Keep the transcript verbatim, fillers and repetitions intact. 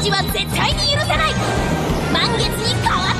は絶対に許さない。満月に変わ